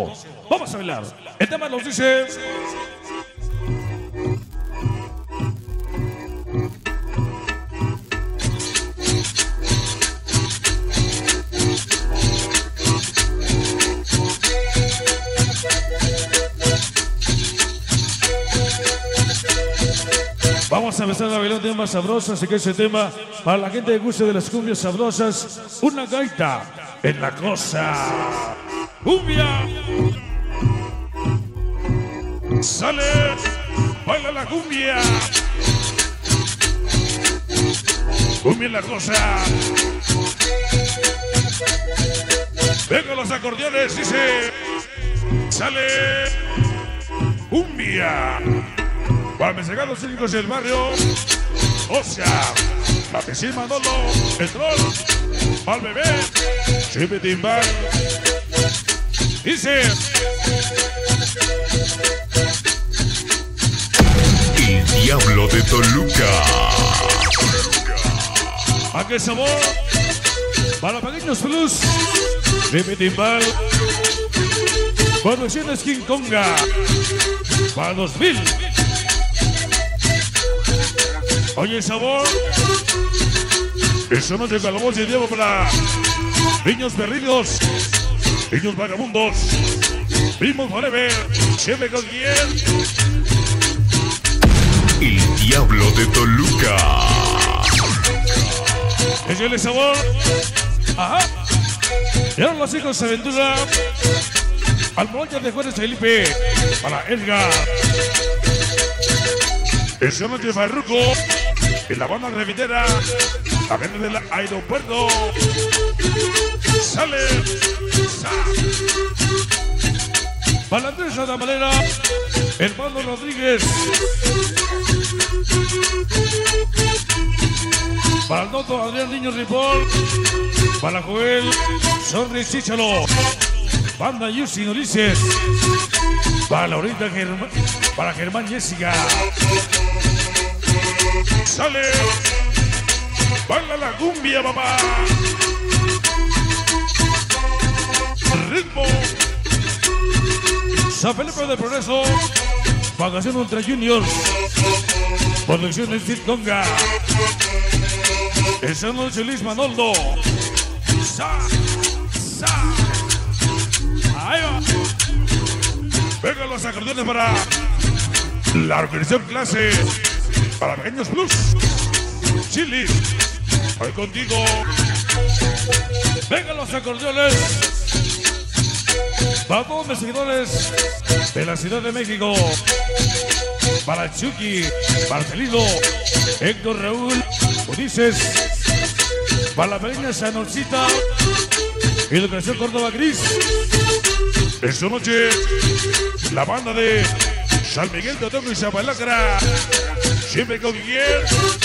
todo. Vamos a bailar. El tema nos dice... Vamos a empezar a bailar temas sabrosos, así que ese tema, para la gente que guste de las cumbias sabrosas, una gaita en la cosa. ¡Cumbia! ¡Sale! ¡Baila la cumbia! ¡Cumbia en la cosa! ¡Venga los acordeones! ¡Dice! ¡Sale! ¡Cumbia! Para mis regalos cínicos del barrio, o sea, la piscina Manolo, el troll, al bebé, Chipe Timbal, dice. El Diablo de Toluca. ¿A qué sabor? Para pequeños plus, Chipe Timbal, producciones King Konga, para 2000. Oye, el sabor. Eso no llega a la voz de Diego para niños perdidos, niños vagabundos, primos forever, siempre con quien. El Diablo de Toluca. Es el sabor. Ajá. Y ahora los hijos de aventura. Almohadilla de Juárez Felipe para Edgar. Eso no de Farruko. En la banda revitera, la gente del aeropuerto, sale, para Andrés de la manera, hermano Rodríguez, para el Noto Adrián Niño Ripoll, para Joel, Sorri Chichalo, banda Yusin Ulises, para Laurita Germán, para Germán Jessica. ¡Sale! ¡Baila la cumbia, papá! ¡Ritmo! San Felipe de Progreso, Vacación Ultra Juniors, Producciones King Konga, esa noche Luis Manoldo, ahí va. Venga los acordeones para la organización clase. Para pequeños plus, Chili, hoy contigo. Vengan los acordeones. Para todos mis seguidores de la Ciudad de México. Para Chucky, Marcelino, Héctor Raúl, Ulises. Para la pequeña Sanoncita, Educación Córdoba Gris. Esta noche, la banda de San Miguel de Otoco y Zapalacra. Siempre con quien.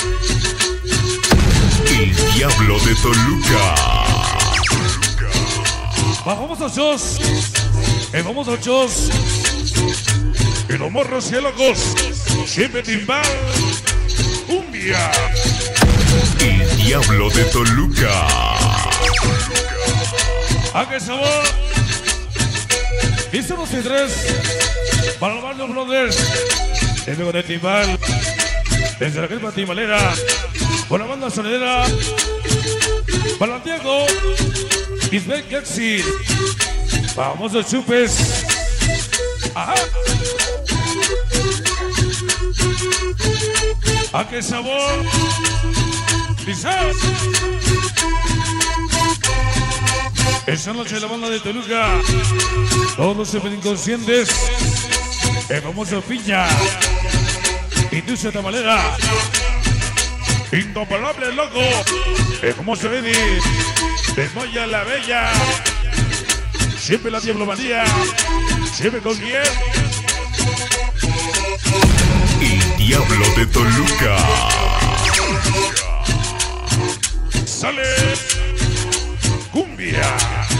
El Diablo de Toluca. Bajamos a shows. Vamos a shows. Y los morros y locos. Siempre timbal. Cumbia. El Diablo de Toluca. ¿A qué sabor? Y son los tres. Para el Barrio Brothers. El luego de timbal. Desde la Gripa Timbalera, con la banda sonidera, para Santiago, Isbel Gaxi, vamos a chupes, ajá, ¿a qué sabor? Quizás, esa noche la banda de Toluca, todos los inconscientes, el famoso Piña. Industria Tamalera, Incomparable Loco, el famoso Eddie, Desmoya la Bella, siempre la Diablomanía, siempre con quien. El Diablo de Toluca. Sale cumbia.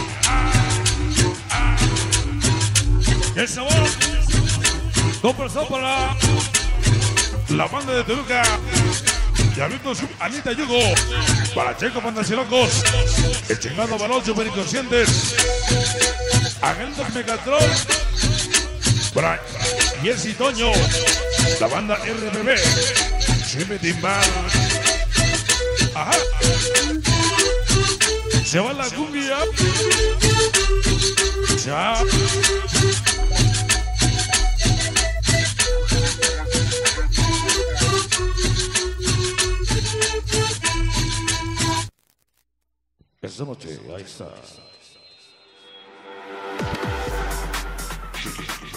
El sabor. Conversó para la banda de Toluca. Diablito Anita Yugo. Para Checo Fantasy Locos. El chingado balón super inconscientes. Agentes Megatron. Brian, Jesse Toño. La banda RBB. Chime Timbal. Ajá. Se va la cumbia. Ya. Esta noche, ahí está.